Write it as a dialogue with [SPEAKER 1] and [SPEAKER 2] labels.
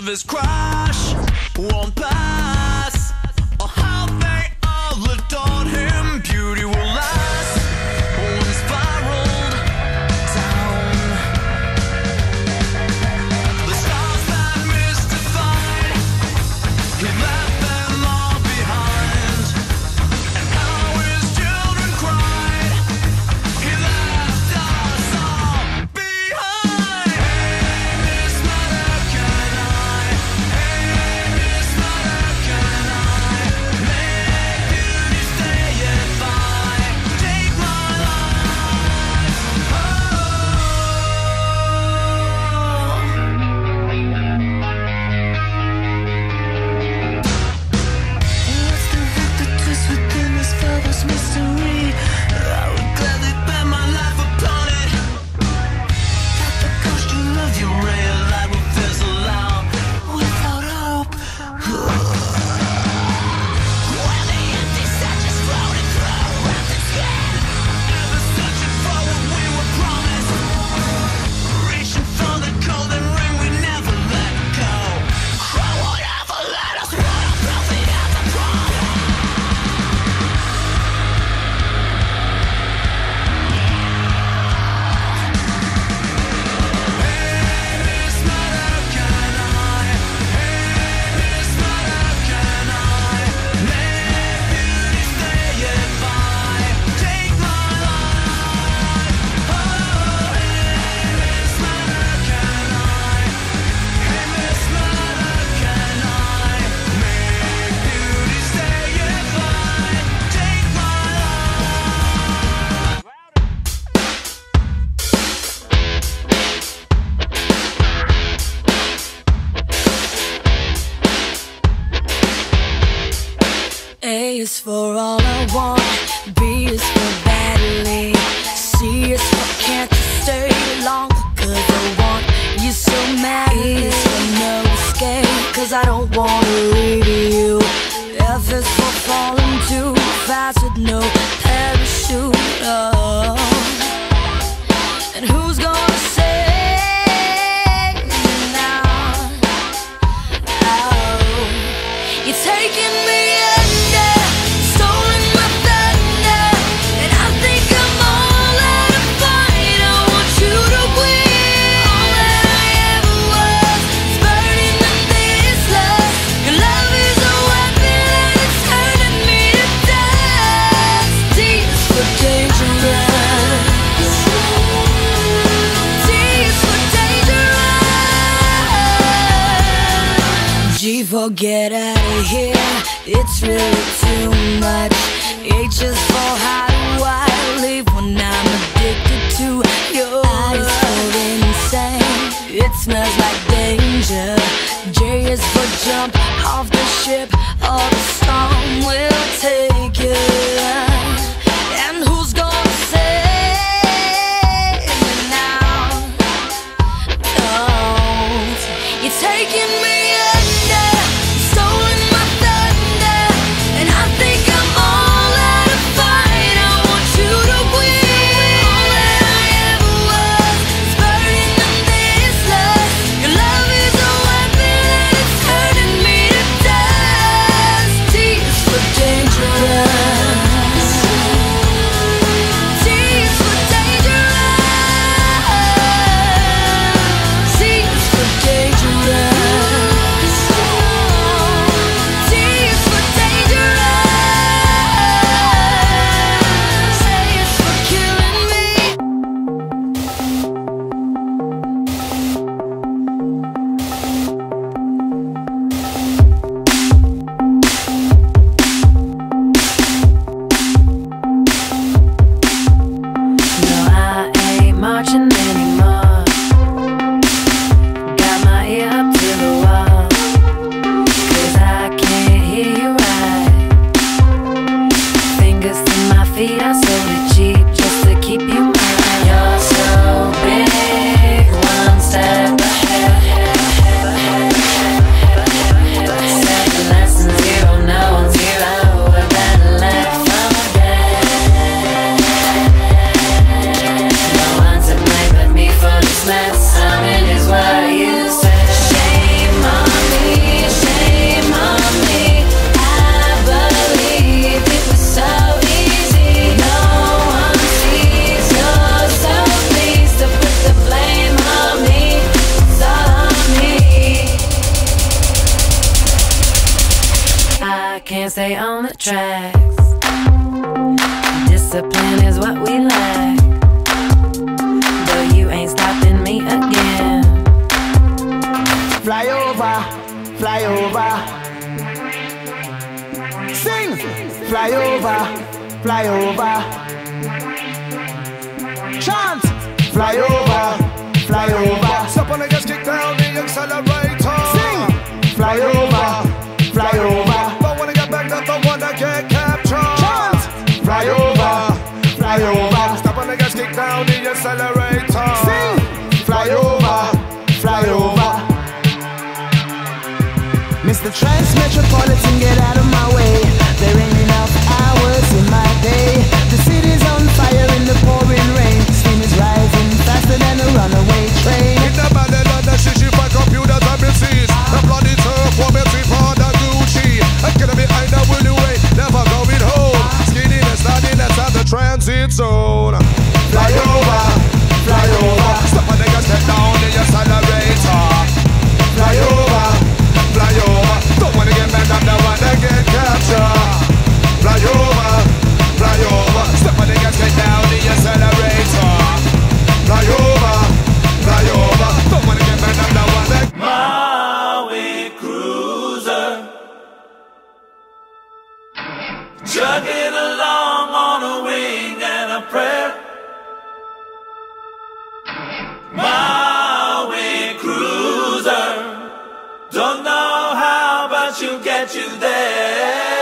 [SPEAKER 1] this crush won't pass, or how they all adored him. Beauty will last when spiraled down. The stars that mystified, he left them all behind. And how his children cried, he left us all behind. Hey, Miss Mother, can I? Hey, Miss Mother, can I make beauty stay if I take my life? What's the hook that twists within this father's mystery? I would gladly bet my life upon it, that the ghost you love, your ray of light will fizzle out without hope. When the empty set just floating through wrapped skin, ever searching for what we were promised, reaching for the golden ring we never let go. Who would ever let us run our filthy at the prom? Hey, Miss Mother, can I? Hey, Miss Mother, can I make beauty stay if I take my life? Oh, hey, Miss Mother, can I? Hey, Miss Mother, can I make beauty stay if I take my life? A is for all I want, B is for badly, C is for can't you stay long, cause I want you so mad. E is for no escape, cause I don't wanna leave you. F is for falling too fast with no parachute. Oh. And who's gonna save me now? Oh, you're taking me under, stolen my thunder, and I think I'm all out of fight. I want you to win. All that I ever was is burning in this lust. Your love is a weapon and it's turning me to dust. D is for dangerous. D is for dangerous. G for get out of here, it's really too much. H is for how do I leave when I'm addicted to your eyes for insane, it smells like danger. J is for jump off the ship, or the storm will take you. And who's gonna save me now? Don't. You're taking me under, stolen my thunder, and I think I'm all out of fight. I want you to win. All that I ever was is burning in this lust. Your love is a weapon and it's turning me to dust. T is for dangerous. T is for dangerous. C is for dangerous. can't stay on the tracks. Discipline is what we lack, but you ain't stopping me again.
[SPEAKER 2] Fly over, fly over. Sing! Fly over, fly over. Chant! Fly over, fly over.
[SPEAKER 3] Step on the gas, kick down the accelerator.
[SPEAKER 2] Sing! Fly over, fly over.
[SPEAKER 3] Don't wanna get back, don't wanna get captured.
[SPEAKER 2] Chant! Fly over, fly over.
[SPEAKER 3] Step on the gas, kick down the accelerator.
[SPEAKER 2] Sing! Fly over, fly over. Mr. Trans-Metropolitan, get out of my way. There ain't enough hours in my day. The city's on fire in the pouring rain. Steam is rising faster than a runaway train.
[SPEAKER 3] In the Babylon, the shishi for computers and MCs. The bloody turf, woman's for the Gucci. I'm gonna be behind the will way, never going home. Skinniness, naughtiness at the transit zone.
[SPEAKER 2] Fly over, fly over.
[SPEAKER 3] Step on the gas, get down the accelerator.
[SPEAKER 2] Fly over,
[SPEAKER 3] Fly over, don't wanna get back, I'm the one that get captured. Fly over, step on the gas, get down the accelerator. Fly over, don't wanna get back, I'm the one that.
[SPEAKER 4] Maui cruiser, chugging along on a wing and a prayer. Maui cruiser, don't know how, but she'll get you there.